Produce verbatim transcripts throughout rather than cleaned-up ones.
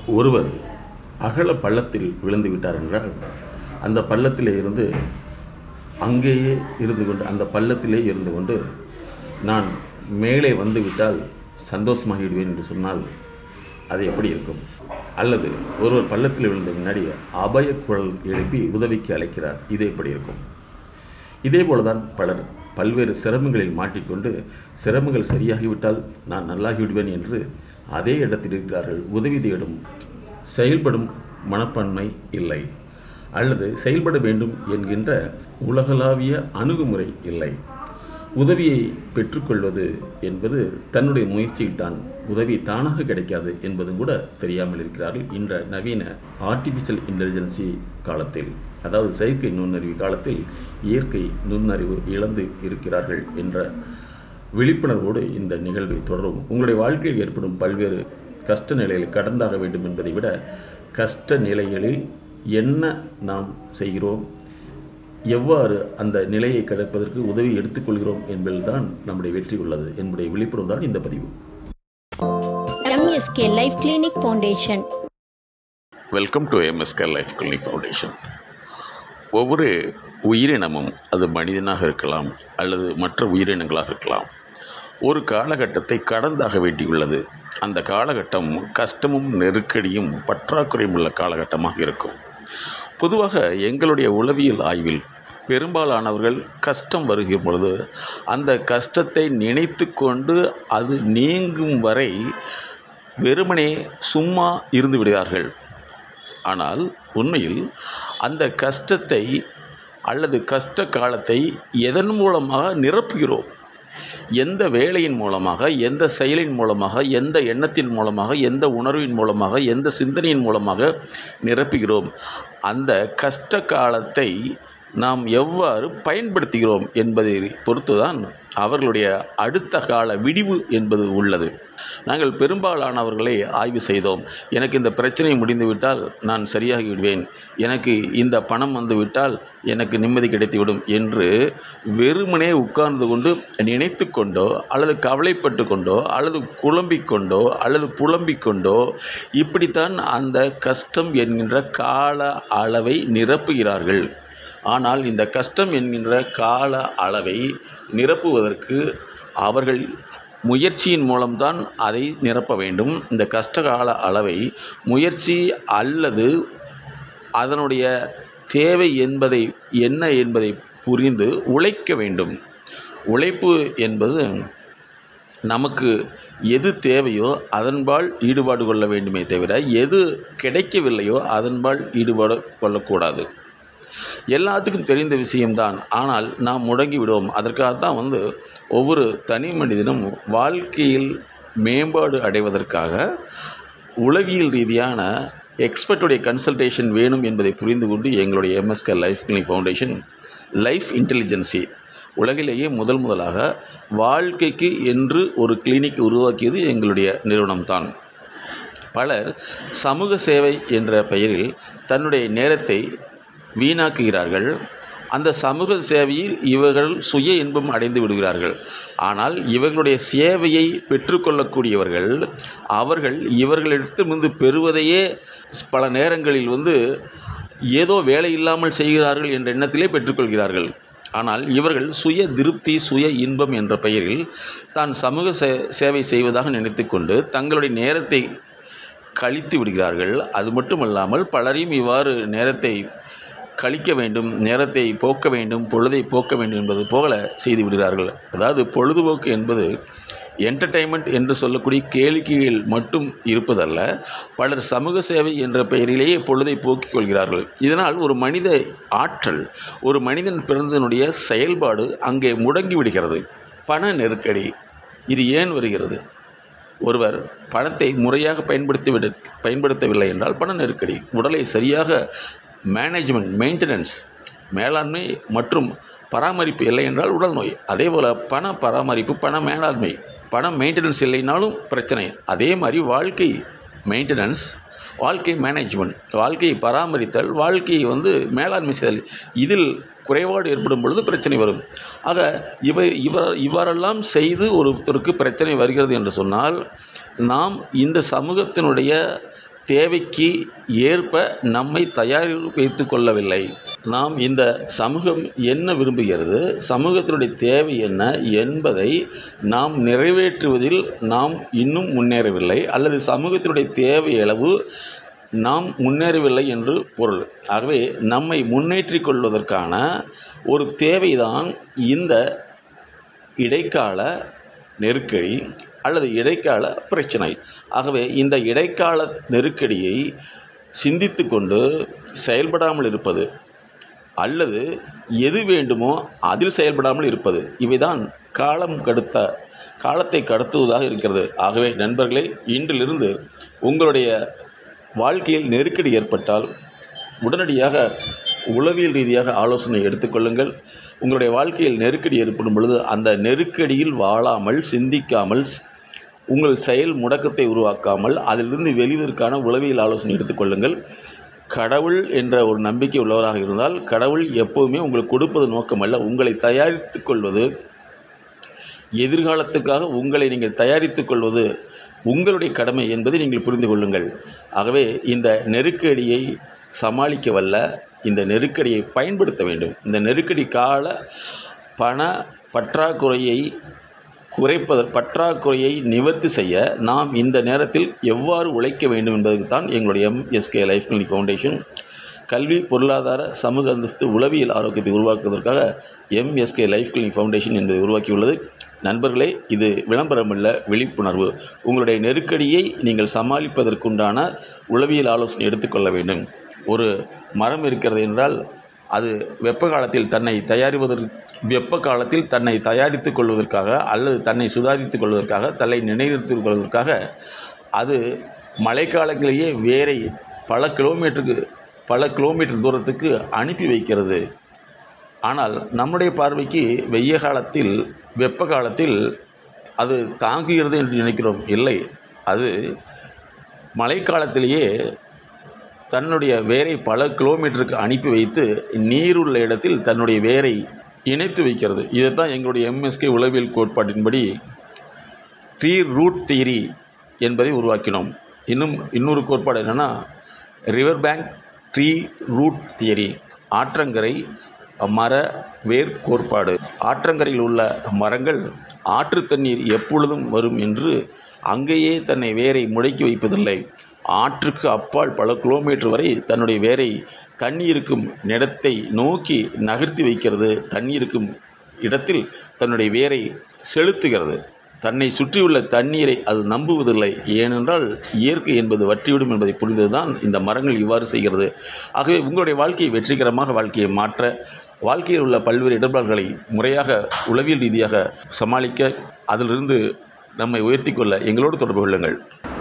ஒருவர் அகல பள்ளத்தில் விழுந்து விட்டார் என்றால் அந்த பள்ளத்திலே இருந்து அங்கேயே இருந்து கொண்டு அந்த பள்ளத்திலே இருந்து கொண்டு நான் மேலே வந்து விட்டால் சந்தோஷமாகிவிடுவேன் என்று சொன்னால் அது எப்படி இருக்கும்? அல்லது ஒருவர் பள்ளத்தில் விழுந்த முன்னாடி அபய குரல் எழுப்பி உதவிக்கு அழைக்கிறார், இது எப்படி இருக்கும்? இதே போலதான் பலர் பல்வேறு சிரமங்களில் மாட்டிக்கொண்டு சிரமங்கள் சரியாகிவிட்டால் நான் நல்லாகிவிடுவேன் என்று அதே இடத்தில் இருக்கிறார்கள். உதவி தேடும் செயல்படும் மனப்பான்மை இல்லை, அல்லது செயல்பட வேண்டும் என்கின்ற உலகளாவிய அணுகுமுறை இல்லை. உதவியை பெற்றுக்கொள்வது என்பது தன்னுடைய முயற்சியில் தான், உதவி தானாக கிடைக்காது என்பதும் கூட தெரியாமல் இருக்கிறார்கள் இன்ற நவீன ஆர்டிஃபிஷியல் இன்டெலிஜென்சி காலத்தில். அதாவது செயற்கை நுண்ணறிவு காலத்தில் இயற்கை நுண்ணறிவு இழந்து இருக்கிறார்கள் என்ற விழிப்புணர்வோடு இந்த நிகழ்வை தொடரும். உங்களுடைய வாழ்க்கையில் ஏற்படும் பல்வேறு கஷ்ட நிலைகளை கடந்தாக வேண்டும் என்பதை விட கஷ்ட நிலைகளில் என்ன நாம் செய்கிறோம், எவ்வாறு அந்த நிலையை கடப்பதற்கு உதவி எடுத்துக்கொள்கிறோம் என்பதில்தான் நம்முடைய வெற்றி உள்ளது என்பதை விழிப்புணர்வு தான் இந்த பதிவு. M S K Life Clinic Foundation. Welcome to M S K Life Clinic Foundation. ஒவ்வொரு உயிரினமும், அது மனிதனாக இருக்கலாம் அல்லது மற்ற உயிரினங்களாக இருக்கலாம், ஒரு காலகட்டத்தை கடந்தாக வேண்டியுள்ளது. அந்த காலகட்டம் கஷ்டமும் நெருக்கடியும் பற்றாக்குறையும் உள்ள காலகட்டமாக இருக்கும். பொதுவாக எங்களுடைய உளவியல் ஆய்வில் பெரும்பாலானவர்கள் கஷ்டம் வருகிற பொழுது அந்த கஷ்டத்தை நினைத்து கொண்டு அது நீங்கும் வரை வெறுமனே சும்மா இருந்து விடுகிறார்கள். ஆனால் உண்மையில் அந்த கஷ்டத்தை அல்லது கஷ்ட காலத்தை எதன் மூலமாக நிரப்புகிறோம்? எந்த வேலையின் மூலமாக, எந்த செயலின் மூலமாக, எந்த எண்ணத்தின் மூலமாக, எந்த உணர்வின் மூலமாக, எந்த சிந்தனையின் மூலமாக நிரப்புகிறோம்? அந்த கஷ்ட காலத்தை நாம் எவ்வாறு பயன்படுத்துகிறோம் என்பதை பொறுத்துதான் அவர்களுடைய அடுத்த கால விடிவு என்பது உள்ளது. நாங்கள் பெரும்பாலானவர்களை ஆய்வு செய்தோம். எனக்கு இந்த பிரச்சனை முடிந்துவிட்டால் நான் சரியாகி விடுவேன், எனக்கு இந்த பணம் வந்துவிட்டால் எனக்கு நிம்மதி கிடைத்துவிடும் என்று வெறுமனே உட்கார்ந்து கொண்டு நினைத்து கொண்டோ அல்லது கவலைப்பட்டு கொண்டோ அல்லது குழம்பிக் கொண்டோ அல்லது புலம்பிக் கொண்டோ இப்படித்தான் அந்த கஷ்டம் என்கின்ற கால அளவை நிரப்புகிறார்கள். ஆனால் இந்த கஷ்டம் என்கின்ற கால அளவை நிரப்புவதற்கு அவர்கள் முயற்சியின் மூலம்தான் அதை நிரப்ப வேண்டும். இந்த கஷ்டகால அளவை முயற்சி அல்லது அதனுடைய தேவை என்பதை என்ன என்பதை புரிந்து உழைக்க வேண்டும். உழைப்பு என்பது நமக்கு எது தேவையோ அதன்பால் ஈடுபாடு கொள்ள வேண்டுமே தவிர எது கிடைக்கவில்லையோ அதன்பால் ஈடுபாடு கொள்ளக்கூடாது. எல்லாத்துக்கும் தெரிந்த விஷயம்தான், ஆனால் நாம் முடங்கி விடுவோம். அதற்காகத்தான் வந்து ஒவ்வொரு தனி மனிதனும் வாழ்க்கையில் மேம்பாடு அடைவதற்காக உளவியல் ரீதியான எக்ஸ்பர்ட்டுடைய கன்சல்டேஷன் வேணும் என்பதை புரிந்து கொண்டு எங்களுடைய M S K life clinic foundation life intelligence உலகிலேயே முதல் முதலாக வாழ்க்கைக்கு என்று ஒரு கிளினிக் உருவாக்கியது எங்களுடைய நிறுவனம்தான். பலர் சமூக சேவை என்ற பெயரில் தன்னுடைய நேரத்தை வீணாக்குகிறார்கள். அந்த சமூக சேவையில் இவர்கள் சுய இன்பம் அடைந்து விடுகிறார்கள். ஆனால் இவர்களுடைய சேவையை பெற்றுக்கொள்ளக்கூடியவர்கள் அவர்கள் இவர்களிடத்திலிருந்து பெறுவதையே பல நேரங்களில் வந்து ஏதோ வேலை இல்லாமல் செய்கிறார்கள் என்ற எண்ணத்திலே பெற்றுக்கொள்கிறார்கள். ஆனால் இவர்கள் சுய திருப்தி, சுய இன்பம் என்ற பெயரில் தான் சமூக சே சேவை செய்வதாக நினைத்து கொண்டு தங்களுடைய நேரத்தை கழித்து விடுகிறார்கள். அது மட்டுமல்லாமல் பலரையும் இவ்வாறு நேரத்தை கழிக்க வேண்டும், நேரத்தை போக்க வேண்டும், பொழுதை போக்க வேண்டும் என்பது போல செய்து விடுகிறார்கள். அதாவது பொழுதுபோக்கு என்பது என்டர்டெயின்மெண்ட் என்று சொல்லக்கூடிய கேளிக்கையில் மட்டும் இருப்பதல்ல, பலர் சமூக சேவை என்ற பெயரிலேயே பொழுதை போக்கிக் கொள்கிறார்கள். இதனால் ஒரு மனித ஆற்றல், ஒரு மனிதன் பிறந்தனுடைய செயல்பாடு அங்கே முடங்கி விடுகிறது. பண நெருக்கடி இது ஏன் வருகிறது? ஒருவர் பணத்தை முறையாக பயன்படுத்தி விட பயன்படுத்தவில்லை என்றால் பண நெருக்கடி. உடலை சரியாக மேனேஜ்மெண்ட், மெயின்டெனன்ஸ், மேலாண்மை மற்றும் பராமரிப்பு இல்லை என்றால் உடல் நோய். அதே போல் பண பராமரிப்பு, பண மேலாண்மை, பண மெயின்டெனன்ஸ் இல்லைனாலும் பிரச்சனை. அதே மாதிரி வாழ்க்கை மெயின்டெனன்ஸ், வாழ்க்கை மேனேஜ்மெண்ட், வாழ்க்கையை பராமரித்தல், வாழ்க்கையை வந்து மேலாண்மை செய்தல், இதில் குறைபாடு ஏற்படும் பொழுது பிரச்சனை வரும். ஆக இவை இவர் இவ்வாறெல்லாம் செய்து ஒருத்தருக்கு பிரச்சனை வருகிறது என்று சொன்னால் நாம் இந்த சமூகத்தினுடைய தேவைக்கு ஏற்ப நம்மை தயார் வைத்து கொள்ளவில்லை. நாம் இந்த சமூகம் என்ன விரும்புகிறது, சமூகத்தினுடைய தேவை என்ன என்பதை நாம் நிறைவேற்றுவதில் நாம் இன்னும் முன்னேறவில்லை, அல்லது சமூகத்தினுடைய தேவை அளவு நாம் முன்னேறவில்லை என்று பொருள். ஆகவே நம்மை முன்னேற்றிக் கொள்வதற்கான ஒரு தேவைதான் இந்த இடைக்கால நெருக்கடி அல்லது இடைக்கால பிரச்சனை. ஆகவே இந்த இடைக்கால நெருக்கடியை சிந்தித்து கொண்டு செயல்படாமல் இருப்பது அல்லது எது வேண்டுமோ அதில் செயல்படாமல் இருப்பது, இவைதான் காலம் கடத்த காலத்தை கடத்துவதாக இருக்கிறது. ஆகவே நண்பர்களே, இன்றிலிருந்து உங்களுடைய வாழ்க்கையில் நெருக்கடி ஏற்பட்டால் உடனடியாக உளவியல் ரீதியாக ஆலோசனை எடுத்துக்கொள்ளுங்கள். உங்களுடைய வாழ்க்கையில் நெருக்கடி ஏற்படும் பொழுது அந்த நெருக்கடியில் வாழாமல், சிந்திக்காமல், உங்கள் செயல் முடக்கத்தை உருவாக்காமல் அதிலிருந்து வெளிவதற்கான உளவியல் ஆலோசனை எடுத்துக்கொள்ளுங்கள். கடவுள் என்ற ஒரு நம்பிக்கை உள்ளவராக இருந்தால் கடவுள் எப்போவுமே உங்களுக்கு கொடுப்பது நோக்கமல்ல, உங்களை தயாரித்து கொள்வது, எதிர்காலத்துக்காக உங்களை நீங்கள் தயாரித்து கொள்வது உங்களுடைய கடமை என்பதை நீங்கள் புரிந்து கொள்ளுங்கள். ஆகவே இந்த நெருக்கடியை சமாளிக்க வல்ல இந்த நெருக்கடியை பயன்படுத்த வேண்டும். இந்த நெருக்கடி கால பண பற்றாக்குறையை குறைப்பத பற்றாக்குறையை நிவர்த்தி செய்ய நாம் இந்த நேரத்தில் எவ்வாறு உழைக்க வேண்டும் என்பதற்கு தான் எங்களுடைய எம்எஸ்கே லைஃப் கிளினிக் ஃபவுண்டேஷன் கல்வி, பொருளாதார, சமூக அந்தஸ்து, உளவியல் ஆரோக்கியத்தை உருவாக்குவதற்காக எம்எஸ்கே லைஃப் கிளினிக் ஃபவுண்டேஷன் என்பதை உருவாக்கியுள்ளது. நண்பர்களே, இது விளம்பரமல்ல, விழிப்புணர்வு. உங்களுடைய நெருக்கடியை நீங்கள் சமாளிப்பதற்குண்டான உளவியல் ஆலோசனை எடுத்துக்கொள்ள வேண்டும். ஒரு மரம் இருக்கிறது என்றால் அது வெப்ப காலத்தில் தன்னை தயாரிப்பதற்கு வெப்ப காலத்தில் தன்னை தயாரித்து கொள்வதற்காக அல்லது தன்னை சுதாரித்துக் கொள்வதற்காக, தன்னை நிலைநிறுத்திக் கொள்வதற்காக அது மழைக்காலங்களிலேயே வேரை பல கிலோமீட்டருக்கு பல கிலோமீட்டர் தூரத்துக்கு அனுப்பி வைக்கிறது. ஆனால் நம்முடைய பார்வைக்கு வெய்ய காலத்தில் வெப்ப காலத்தில் அது தாங்குகிறது என்று நினைக்கிறோம். இல்லை, அது மழைக்காலத்திலேயே தன்னுடைய வேரை பல கிலோமீட்டருக்கு அனுப்பி வைத்து நீருள்ள இடத்தில் தன்னுடைய வேரை இணைத்து வைக்கிறது. இதைத்தான் எங்களுடைய எம்எஸ்கே உளவியல் கோட்பாட்டின்படி ட்ரீ ரூட் தியரி என்பதை உருவாக்கினோம். இன்னும் இன்னொரு கோட்பாடு என்னென்னா river bank tree root theory, ஆற்றங்கரை மர வேர் கோட்பாடு. ஆற்றங்கரையில் உள்ள மரங்கள் ஆற்று தண்ணீர் எப்பொழுதும் வரும் என்று அங்கேயே தன்னை வேரை முடக்கி வைப்பதில்லை. ஆற்றுக்கு அப்பால் பல கிலோமீட்டர் வரை தன்னுடைய வேரை தண்ணீருக்கும் இடத்தை நோக்கி நகர்த்தி வைக்கிறது. தண்ணீருக்கும் இடத்தில் தன்னுடைய வேரை செலுத்துகிறது. தன்னை சுற்றியுள்ள தண்ணீரை அது நம்புவதில்லை. ஏனென்றால் இயற்கை என்பது வற்றிவிடும் என்பதை புரிந்ததுதான் இந்த மரங்கள் இவ்வாறு செய்கிறது. ஆகவே உங்களுடைய வாழ்க்கையை வெற்றிகரமாக வாழ்க்கையை மாற்ற, வாழ்க்கையில் உள்ள பல்வேறு இடர்பாடுகளை முறையாக உளவியல் ரீதியாக சமாளிக்க, அதிலிருந்து நம்மை உயர்த்தி கொள்ள எங்களோடு தொடர்பு கொள்ளுங்கள்.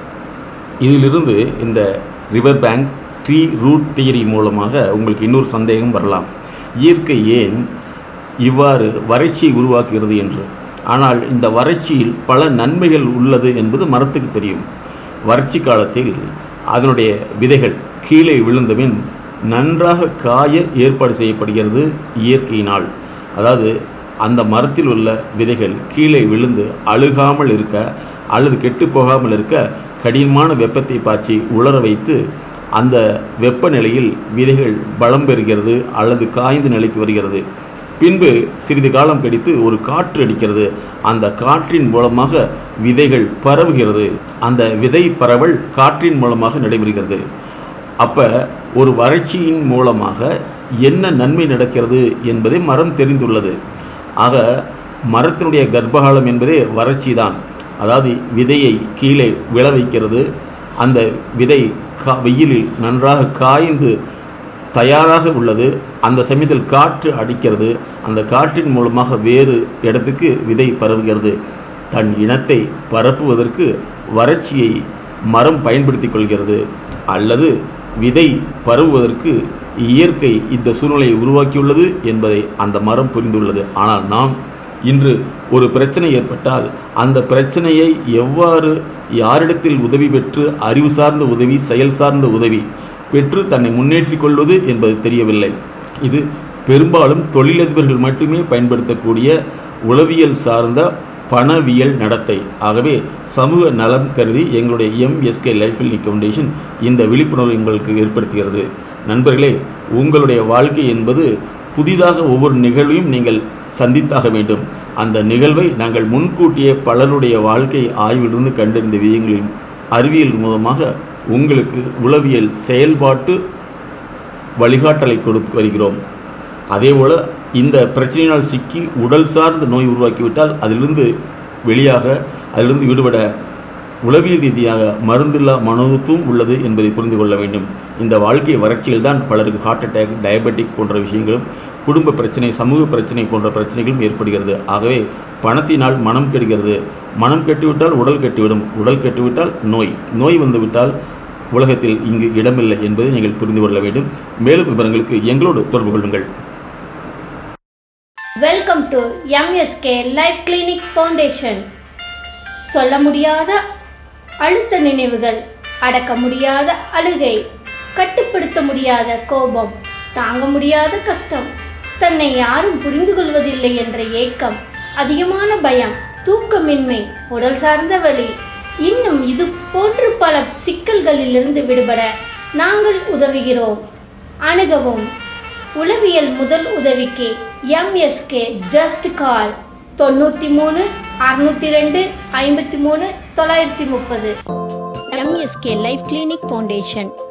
இதிலிருந்து இந்த river bank tree root theory மூலமாக உங்களுக்கு இன்னொரு சந்தேகம் வரலாம், இயற்கை ஏன் இவ்வாறு வறட்சியை உருவாக்குகிறது என்று. ஆனால் இந்த வறட்சியில் பல நன்மைகள் உள்ளது என்பது மரத்துக்கு தெரியும். வறட்சி காலத்தில் அதனுடைய விதைகள் கீழே விழுந்தபின் நன்றாக காய ஏற்பாடு செய்யப்படுகிறது இயற்கையினால். அதாவது அந்த மரத்தில் உள்ள விதைகள் கீழே விழுந்து அழுகாமல் இருக்க அல்லது கெட்டு போகாமல் இருக்க கடினமான வெப்பத்தை பாய்ச்சி உலர வைத்து அந்த வெப்பநிலையில் விதைகள் பலம் பெறுகிறது அல்லது காய்ந்த நிலைக்கு வருகிறது. பின்பு சிறிது காலம் கழித்து ஒரு காற்று அடிக்கிறது. அந்த காற்றின் மூலமாக விதைகள் பரவுகிறது. அந்த விதை பரவல் காற்றின் மூலமாக நடைபெறுகிறது. அப்போ ஒரு வறட்சியின் மூலமாக என்ன நன்மை நடக்கிறது என்பதை மரம் தெரிந்துள்ளது. ஆக மரத்தினுடைய கர்ப்பகாலம் என்பதே வறட்சி தான். அதாவது விதையை கீழே விழ வைக்கிறது. அந்த விதை கா வெயிலில் நன்றாக காய்ந்து தயாராக உள்ளது. அந்த சமயத்தில் காற்று அடிக்கிறது. அந்த காற்றின் மூலமாக வேறு இடத்துக்கு விதை பரவுகிறது. தன் இனத்தை பரப்புவதற்கு வறட்சியை மரம் பயன்படுத்தி கொள்கிறது. அல்லது விதை பரவுவதற்கு இயற்கை இந்த சூழ்நிலையை உருவாக்கியுள்ளது என்பதை அந்த மரம் புரிந்துள்ளது. ஆனால் நாம் இன்று ஒரு பிரச்சனை ஏற்பட்டால் அந்த பிரச்சனையை எவ்வாறு யாரிடத்தில் உதவி பெற்று, அறிவு சார்ந்த உதவி, செயல் சார்ந்த உதவி பெற்று தன்னை முன்னேற்றிக் கொள்வது என்பது தெரியவில்லை. இது பெரும்பாலும் தொழிலதிபர்கள் மட்டுமே பயன்படுத்தக்கூடிய உளவியல் சார்ந்த பணவியல் நடத்தை. ஆகவே சமூக நலம் கருதி எங்களுடைய எம்எஸ்கே லைஃப் கிளினிக் ஃபவுண்டேஷன் இந்த விழிப்புணர்வை உங்களுக்கு ஏற்படுத்துகிறது. நண்பர்களே, உங்களுடைய வாழ்க்கை என்பது புதிதாக ஒவ்வொரு நிகழ்வையும் நீங்கள் சந்தித்தாக வேண்டும். அந்த நிகழ்வை நாங்கள் முன்கூட்டியே பலருடைய வாழ்க்கை ஆய்விலிருந்து கண்டறிந்த விதயங்களின் அறிவியல் மூலமாக உங்களுக்கு உளவியல் செயல்பாட்டு வழிகாட்டலை கொடுத்து வருகிறோம். அதேபோல் இந்த பிரச்சனையினால் சிக்கி உடல் சார்ந்த நோய் உருவாக்கிவிட்டால் அதிலிருந்து வெளியாக அதிலிருந்து விடுபட உளவியல் ரீதியாக மருந்தில்லா மனோத்துவம் உள்ளது என்பதை புரிந்து கொள்ள வேண்டும். இந்த வாழ்க்கை வறட்சியில் தான் பலருக்கு ஹார்ட் அட்டாக், டயபெட்டிக் போன்ற விஷயங்களும், குடும்ப பிரச்சனை, சமூக பிரச்சனை போன்ற பிரச்சனைகளும் ஏற்படுகிறது. ஆகவே பணத்தினால் மனம் கெடுகிறது. மனம் கெட்டுவிட்டால் உடல் கெட்டுவிடும். உடல் கெட்டுவிட்டால் நோய் நோய் வந்துவிட்டால் உலகத்தில் இங்கு இடமில்லை என்பதை நீங்கள் புரிந்து கொள்ள வேண்டும். மேலும் விவரங்களுக்கு எங்களோடு தொடர்பு கொள்ளுங்கள். Welcome to MSK life clinic foundation. சொல்ல முடியாத அழுத்த நினைவுகள், அடக்க முடியாத அழுகை, கட்டுப்படுத்த முடியாத கோபம், தாங்க முடியாத கஷ்டம், தன்னை யாரும் புரிந்து கொள்வதில்லை என்ற ஏக்கம், அதிகமான பயம், தூக்கமின்மை, உடல் சார்ந்த வலி, இன்னும் இது போன்று பல சிக்கல்களிலிருந்து விடுபட நாங்கள் உதவுகிறோம். அணுகவும். உளவியல் முதல் உதவிக்கு எம்எஸ்கே ஜஸ்ட் கால் தொண்ணூற்றி மூணு அறுநூற்றி ரெண்டு ஐம்பத்தி மூணு தொள்ளாயிரத்தி முப்பது. MSK life clinic foundation.